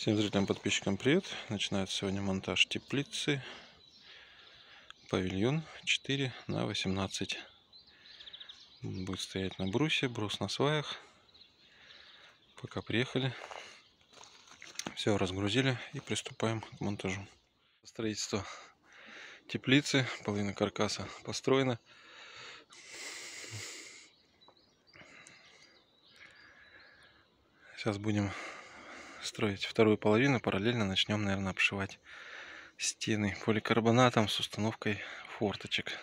Всем зрителям, подписчикам привет! Начинается сегодня монтаж теплицы павильон 4 на 18. Будет стоять на брусе, брус на сваях. Пока приехали, все разгрузили и приступаем к монтажу. Строительство теплицы, половина каркаса построена. Сейчас будем строить вторую половину, параллельно начнем, наверное, обшивать стены поликарбонатом с установкой форточек.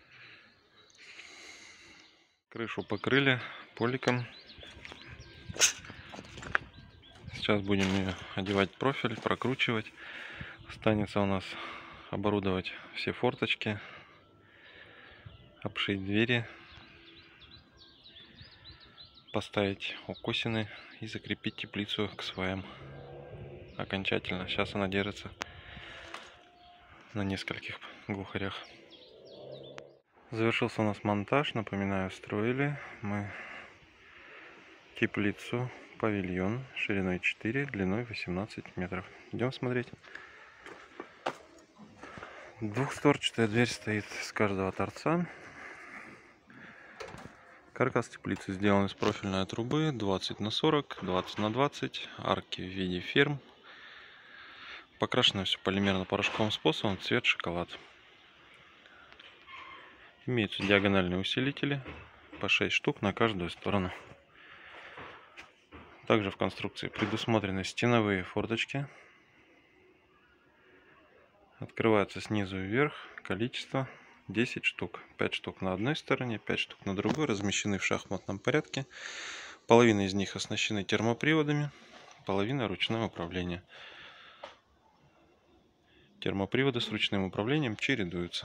Крышу покрыли поликом. Сейчас будем ее одевать профиль, прокручивать. Останется у нас оборудовать все форточки, обшить двери, поставить укосины и закрепить теплицу к сваям окончательно. Сейчас она держится на нескольких глухарях. Завершился у нас монтаж. Напоминаю, строили мы теплицу павильон шириной 4, длиной 18 метров. Идем смотреть. Двухстворчатая дверь стоит с каждого торца. Каркас теплицы сделан из профильной трубы 20 на 40, 20 на 20, арки в виде ферм. Покрашено все полимерно-порошковым способом, цвет шоколад. Имеются диагональные усилители по 6 штук на каждую сторону. Также в конструкции предусмотрены стеновые форточки. Открываются снизу вверх, количество 10 штук. 5 штук на одной стороне, 5 штук на другой, размещены в шахматном порядке. Половина из них оснащены термоприводами, половина ручным управлением. Термоприводы с ручным управлением чередуются.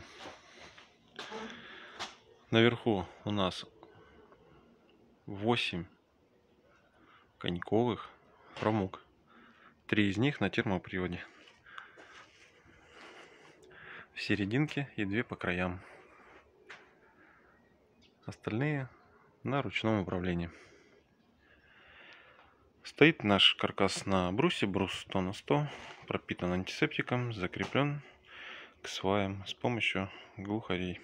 Наверху у нас 8 коньковых хромук. 3 из них на термоприводе. В серединке и 2 по краям. Остальные на ручном управлении. Стоит наш каркас на брусе, брус 100 на 100, пропитан антисептиком, закреплен к сваям с помощью глухарей.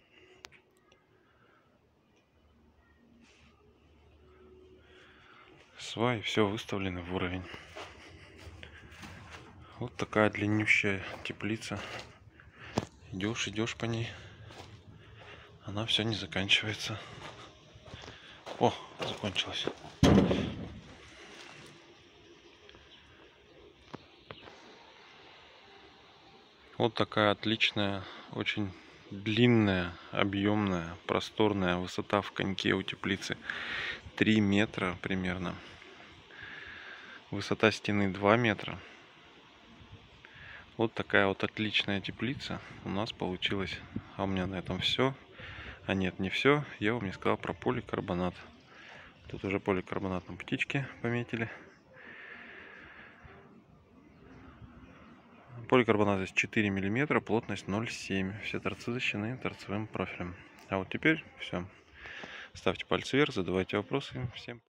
Сваи все выставлены в уровень. Вот такая длиннющая теплица. Идешь по ней, она все не заканчивается. О, закончилась. Вот такая отличная, очень длинная, объемная, просторная высота в коньке у теплицы 3 метра примерно. Высота стены 2 метра. Вот такая вот отличная теплица у нас получилась. А у меня на этом все. А нет, не все. Я вам не сказал про поликарбонат. Тут уже поликарбонатом птички пометили. Поликарбонат здесь 4 мм, плотность 0,7. Все торцы защищены торцевым профилем. А вот теперь все. Ставьте пальцы вверх, задавайте вопросы. Всем